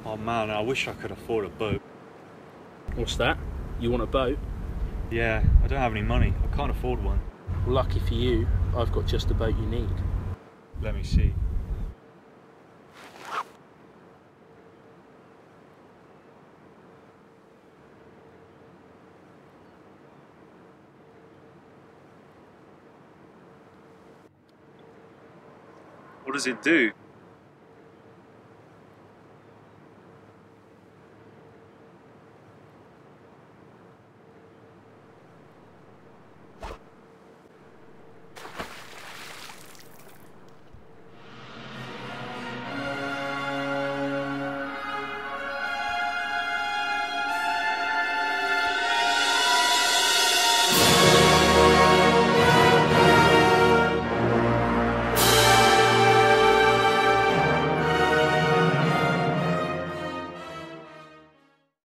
Oh man, I wish I could afford a boat. What's that? You want a boat? Yeah, I don't have any money. I can't afford one. Well, lucky for you, I've got just the boat you need. Let me see. What does it do?